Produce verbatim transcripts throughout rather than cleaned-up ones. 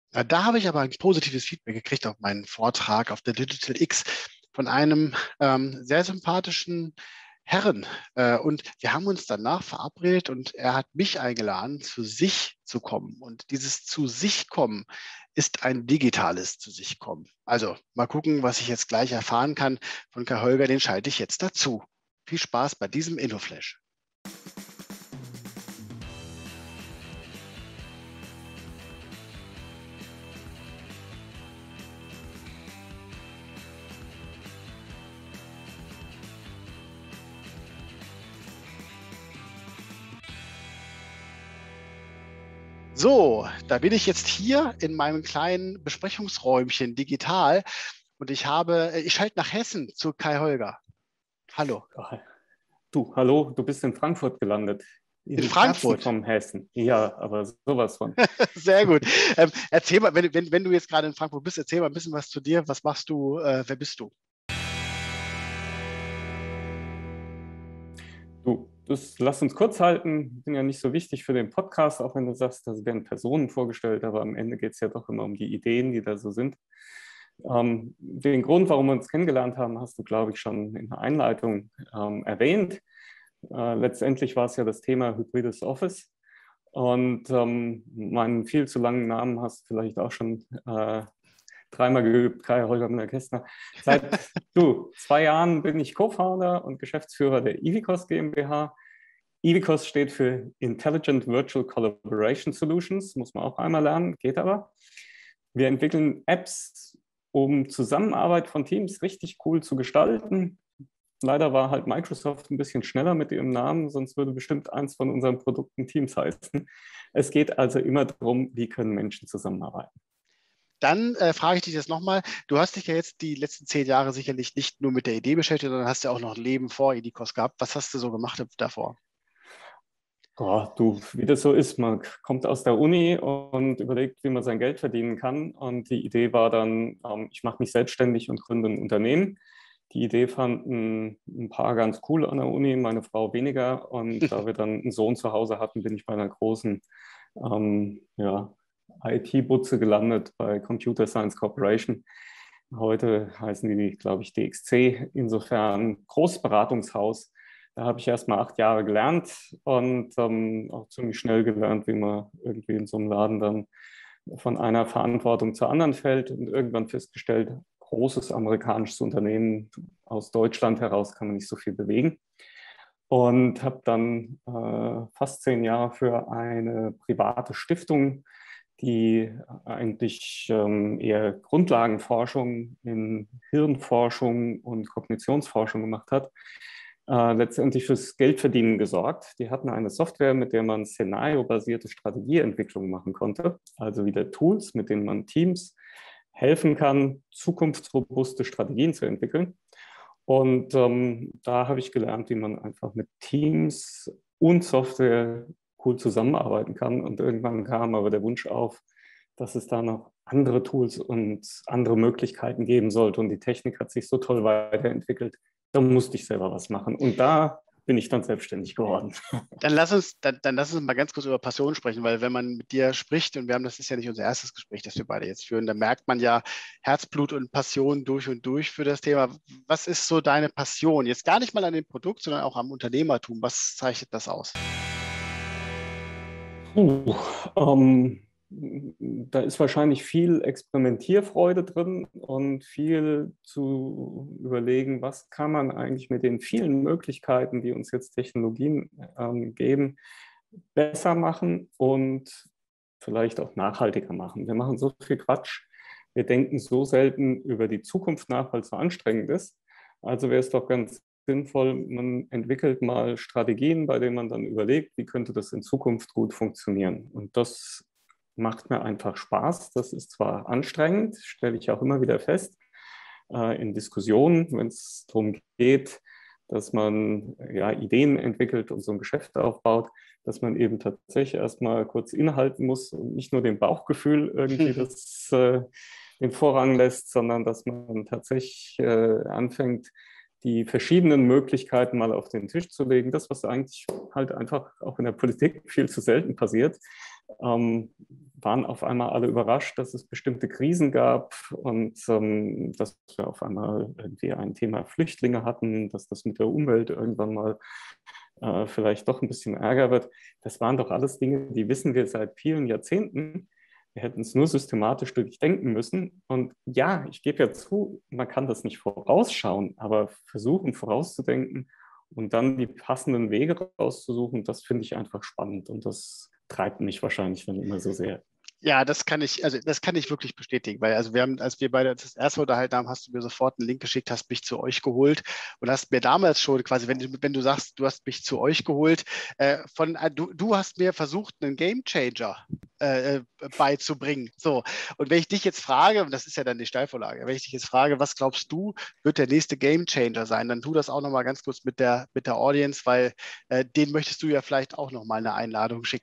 Na, da habe ich aber ein positives Feedback gekriegt auf meinen Vortrag auf der Digital X von einem ähm, sehr sympathischen Herren. Äh, und wir haben uns danach verabredet und er hat mich eingeladen, zu sich zu kommen. Und dieses zu sich kommen ist ein digitales zu sich kommen. Also mal gucken, was ich jetzt gleich erfahren kann von Kai Holger, den schalte ich jetzt dazu. Viel Spaß bei diesem InnoFlash. So, da bin ich jetzt hier in meinem kleinen Besprechungsräumchen digital und ich habe, ich schalte nach Hessen zu Kai Holger. Hallo. Du, hallo, du bist in Frankfurt gelandet. In Im Herzen Frankfurt. vom Hessen. Ja, aber sowas von. Sehr gut. Ähm, erzähl mal, wenn, wenn, wenn du jetzt gerade in Frankfurt bist, erzähl mal ein bisschen was zu dir. Was machst du? Äh, wer bist du? Du, das lass uns kurz halten. Bin ja nicht so wichtig für den Podcast, auch wenn du sagst, da werden Personen vorgestellt, aber am Ende geht es ja doch immer um die Ideen, die da so sind. Ähm, den Grund, warum wir uns kennengelernt haben, hast du, glaube ich, schon in der Einleitung ähm, erwähnt. Äh, letztendlich war es ja das Thema hybrides Office. Und ähm, meinen viel zu langen Namen hast du vielleicht auch schon äh, dreimal geübt, Kai Holger Müller-Kästner. Seit du, zwei Jahren bin ich Co-Founder und Geschäftsführer der Ivicos GmbH. Ivicos steht für Intelligent Virtual Collaboration Solutions, muss man auch einmal lernen, geht aber. Wir entwickeln Apps, um Zusammenarbeit von Teams richtig cool zu gestalten. Leider war halt Microsoft ein bisschen schneller mit ihrem Namen, sonst würde bestimmt eins von unseren Produkten Teams heißen. Es geht also immer darum, wie können Menschen zusammenarbeiten. Dann äh, frage ich dich jetzt nochmal, du hast dich ja jetzt die letzten zehn Jahre sicherlich nicht nur mit der Idee beschäftigt, sondern hast ja auch noch ein Leben vor Idicos gehabt. Was hast du so gemacht davor? Oh, du, wie das so ist, man kommt aus der Uni und überlegt, wie man sein Geld verdienen kann. Und die Idee war dann, ähm, ich mache mich selbstständig und gründe ein Unternehmen. Die Idee fanden ein paar ganz cool an der Uni, meine Frau weniger. Und da wir dann einen Sohn zu Hause hatten, bin ich bei einer großen ähm, ja, I T-Butze gelandet bei Computer Science Corporation. Heute heißen die, glaube ich, D X C. Insofern Großberatungshaus. Da habe ich erst mal acht Jahre gelernt und ähm, auch ziemlich schnell gelernt, wie man irgendwie in so einem Laden dann von einer Verantwortung zur anderen fällt und irgendwann festgestellt, großes amerikanisches Unternehmen aus Deutschland heraus kann man nicht so viel bewegen. Und habe dann äh, fast zehn Jahre für eine private Stiftung, die eigentlich ähm, eher Grundlagenforschung in Hirnforschung und Kognitionsforschung gemacht hat, äh, letztendlich fürs Geldverdienen gesorgt. Die hatten eine Software, mit der man szenariobasierte Strategieentwicklung machen konnte, also wieder Tools, mit denen man Teams helfen kann, zukunftsrobuste Strategien zu entwickeln. Und ähm, da habe ich gelernt, wie man einfach mit Teams und Software cool zusammenarbeiten kann. Und irgendwann kam aber der Wunsch auf, dass es da noch andere Tools und andere Möglichkeiten geben sollte. Und die Technik hat sich so toll weiterentwickelt, da musste ich selber was machen. Und da bin ich dann selbstständig geworden. Dann lass uns, dann, dann lass uns mal ganz kurz über Passion sprechen, weil wenn man mit dir spricht, und wir haben, das ist ja nicht unser erstes Gespräch, das wir beide jetzt führen, da merkt man ja Herzblut und Passion durch und durch für das Thema. Was ist so deine Passion? Jetzt gar nicht mal an dem Produkt, sondern auch am Unternehmertum. Was zeichnet das aus? Puh, ähm, da ist wahrscheinlich viel Experimentierfreude drin und viel zu überlegen, was kann man eigentlich mit den vielen Möglichkeiten, die uns jetzt Technologien ähm, geben, besser machen und vielleicht auch nachhaltiger machen. Wir machen so viel Quatsch. Wir denken so selten über die Zukunft nach, weil es so anstrengend ist. Also wäre es doch ganz sinnvoll, man entwickelt mal Strategien, bei denen man dann überlegt, wie könnte das in Zukunft gut funktionieren. Und das macht mir einfach Spaß. Das ist zwar anstrengend, stelle ich auch immer wieder fest, äh, in Diskussionen, wenn es darum geht, dass man ja, Ideen entwickelt und so ein Geschäft aufbaut, dass man eben tatsächlich erstmal kurz innehalten muss und nicht nur dem Bauchgefühl irgendwie das, äh, den Vorrang lässt, sondern dass man tatsächlich äh, anfängt, die verschiedenen Möglichkeiten mal auf den Tisch zu legen. Das, was eigentlich halt einfach auch in der Politik viel zu selten passiert. Ähm, waren auf einmal alle überrascht, dass es bestimmte Krisen gab und ähm, dass wir auf einmal irgendwie ein Thema Flüchtlinge hatten, dass das mit der Umwelt irgendwann mal äh, vielleicht doch ein bisschen Ärger wird. Das waren doch alles Dinge, die wissen wir seit vielen Jahrzehnten. Wir hätten es nur systematisch durchdenken müssen. Und ja, ich gebe ja zu, man kann das nicht vorausschauen, aber versuchen vorauszudenken und dann die passenden Wege rauszusuchen, das finde ich einfach spannend und das treibt mich wahrscheinlich dann immer so sehr. Ja, das kann ich, also das kann ich wirklich bestätigen, weil also wir haben, als wir beide das erste Mal unterhalten haben, hast du mir sofort einen Link geschickt, hast mich zu euch geholt und hast mir damals schon quasi, wenn du, wenn du sagst, du hast mich zu euch geholt, äh, von, äh, du, du hast mir versucht, einen Game Changer äh, beizubringen. So, und wenn ich dich jetzt frage, und das ist ja dann die Steilvorlage, wenn ich dich jetzt frage, was glaubst du, wird der nächste Game Changer sein, dann tu das auch nochmal ganz kurz mit der, mit der Audience, weil äh, den möchtest du ja vielleicht auch nochmal eine Einladung schicken.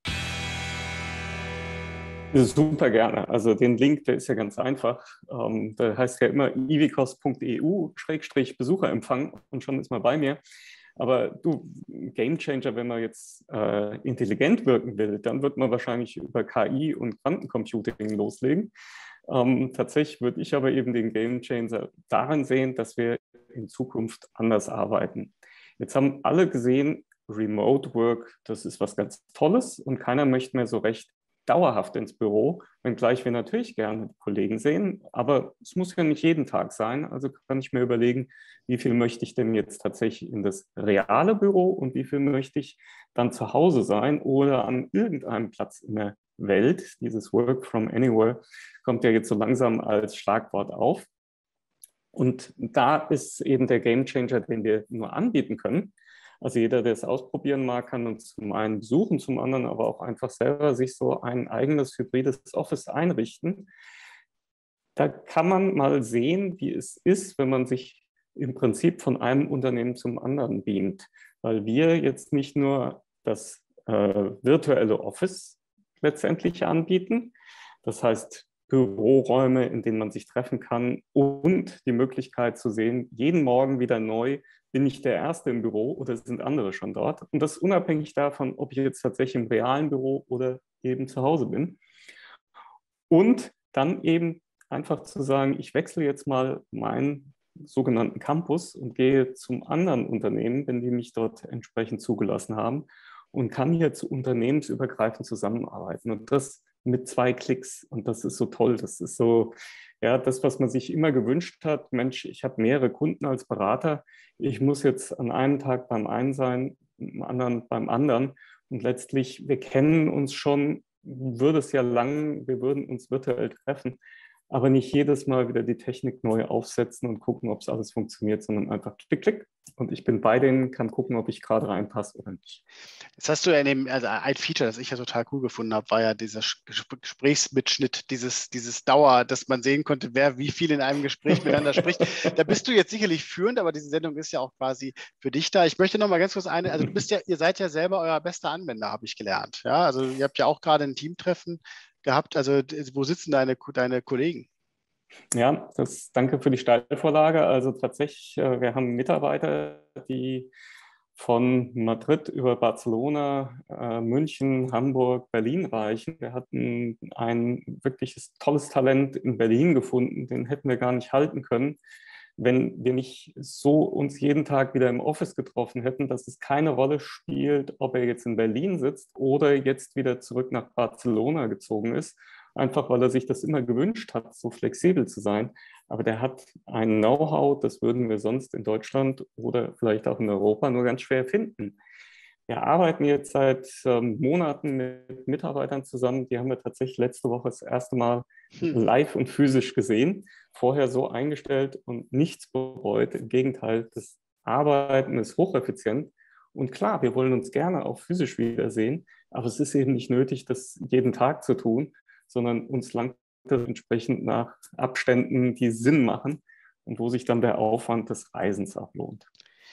Super gerne. Also den Link, der ist ja ganz einfach. Ähm, der heißt ja immer ivicos punkt e u Schrägstrich Besucherempfang und schon ist man bei mir. Aber du, Gamechanger, wenn man jetzt äh, intelligent wirken will, dann wird man wahrscheinlich über K I und Quantencomputing loslegen. Ähm, tatsächlich würde ich aber eben den Gamechanger darin sehen, dass wir in Zukunft anders arbeiten. Jetzt haben alle gesehen, Remote Work, das ist was ganz Tolles und keiner möchte mehr so recht dauerhaft ins Büro, wenngleich wir natürlich gerne die Kollegen sehen, aber es muss ja nicht jeden Tag sein. Also kann ich mir überlegen, wie viel möchte ich denn jetzt tatsächlich in das reale Büro und wie viel möchte ich dann zu Hause sein oder an irgendeinem Platz in der Welt. Dieses Work from Anywhere kommt ja jetzt so langsam als Schlagwort auf. Und da ist eben der Gamechanger, den wir nur anbieten können. Also jeder, der es ausprobieren mag, kann uns zum einen besuchen, zum anderen aber auch einfach selber sich so ein eigenes hybrides Office einrichten. Da kann man mal sehen, wie es ist, wenn man sich im Prinzip von einem Unternehmen zum anderen beamt. Weil wir jetzt nicht nur das äh, virtuelle Office letztendlich anbieten, das heißt Büroräume, in denen man sich treffen kann und die Möglichkeit zu sehen, jeden Morgen wieder neu, bin ich der Erste im Büro oder sind andere schon dort? Und das unabhängig davon, ob ich jetzt tatsächlich im realen Büro oder eben zu Hause bin. Und dann eben einfach zu sagen, ich wechsle jetzt mal meinen sogenannten Campus und gehe zum anderen Unternehmen, wenn die mich dort entsprechend zugelassen haben und kann hier zu unternehmensübergreifend zusammenarbeiten. Und das mit zwei Klicks. Und das ist so toll. Das ist so, ja, das, was man sich immer gewünscht hat. Mensch, ich habe mehrere Kunden als Berater. Ich muss jetzt an einem Tag beim einen sein, am anderen beim anderen. Und letztlich, wir kennen uns schon, würde es ja lang, wir würden uns virtuell treffen, aber nicht jedes Mal wieder die Technik neu aufsetzen und gucken, ob es alles funktioniert, sondern einfach klick, klick. Und ich bin bei denen, kann gucken, ob ich gerade reinpasse oder nicht. Jetzt hast du ja in dem, also ein Feature, das ich ja total cool gefunden habe, war ja dieser Gesprächsmitschnitt, dieses, dieses Dauer, dass man sehen konnte, wer wie viel in einem Gespräch miteinander spricht. Da bist du jetzt sicherlich führend, aber diese Sendung ist ja auch quasi für dich da. Ich möchte noch mal ganz kurz eine, also du bist ja, ihr seid ja selber euer bester Anwender, habe ich gelernt. Ja, also ihr habt ja auch gerade ein Teamtreffen gehabt. Also wo sitzen deine, deine Kollegen? Ja, das, danke für die Steilvorlage. Also tatsächlich, äh, wir haben Mitarbeiter, die von Madrid über Barcelona, äh, München, Hamburg, Berlin reichen. Wir hatten ein wirkliches tolles Talent in Berlin gefunden, den hätten wir gar nicht halten können, wenn wir nicht so uns jeden Tag wieder im Office getroffen hätten, dass es keine Rolle spielt, ob er jetzt in Berlin sitzt oder jetzt wieder zurück nach Barcelona gezogen ist. Einfach weil er sich das immer gewünscht hat, so flexibel zu sein. Aber der hat ein Know-how, das würden wir sonst in Deutschland oder vielleicht auch in Europa nur ganz schwer finden. Wir arbeiten jetzt seit ähm, Monaten mit Mitarbeitern zusammen. Die haben wir tatsächlich letzte Woche das erste Mal hm. live und physisch gesehen. Vorher so eingestellt und nichts bereut. Im Gegenteil, das Arbeiten ist hocheffizient. Und klar, wir wollen uns gerne auch physisch wiedersehen, aber es ist eben nicht nötig, das jeden Tag zu tun, sondern uns langt das entsprechend nach Abständen, die Sinn machen und wo sich dann der Aufwand des Reisens auch lohnt.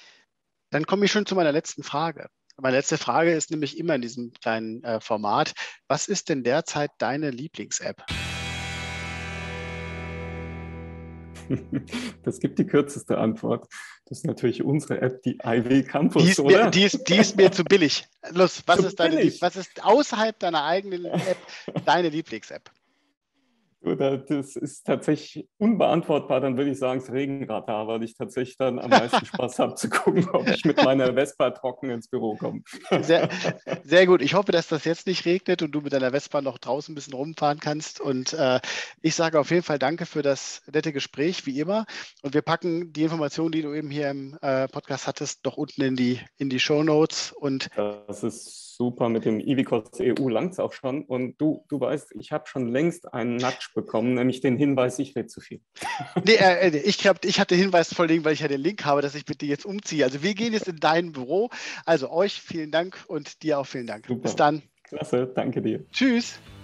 Dann komme ich schon zu meiner letzten Frage. Meine letzte Frage ist nämlich immer in diesem kleinen äh, Format. Was ist denn derzeit deine Lieblings-App? Das gibt die kürzeste Antwort. Das ist natürlich unsere App, die I W Campus, die ist oder? Mir, die, ist, die ist mir zu billig. Los, was Zu ist deine, billig. was ist außerhalb deiner eigenen App deine Lieblings-App? Oder das ist tatsächlich unbeantwortbar, dann würde ich sagen, das Regenradar, weil ich tatsächlich dann am meisten Spaß habe zu gucken, ob ich mit meiner Vespa trocken ins Büro komme. Sehr, sehr gut. Ich hoffe, dass das jetzt nicht regnet und du mit deiner Vespa noch draußen ein bisschen rumfahren kannst. Und äh, ich sage auf jeden Fall danke für das nette Gespräch, wie immer. Und wir packen die Informationen, die du eben hier im äh, Podcast hattest, doch unten in die, in die Shownotes. Und das ist super, mit dem Ivicos E U langt es auch schon. Und du, du weißt, ich habe schon längst einen Nudge bekommen, nämlich den Hinweis, ich rede zu viel. Nee, äh, ich, glaub, ich hatte den Hinweis vorliegen, weil ich ja den Link habe, dass ich bitte jetzt umziehe. Also wir gehen jetzt in dein Büro. Also euch vielen Dank und dir auch vielen Dank. Super. Bis dann. Klasse, danke dir. Tschüss.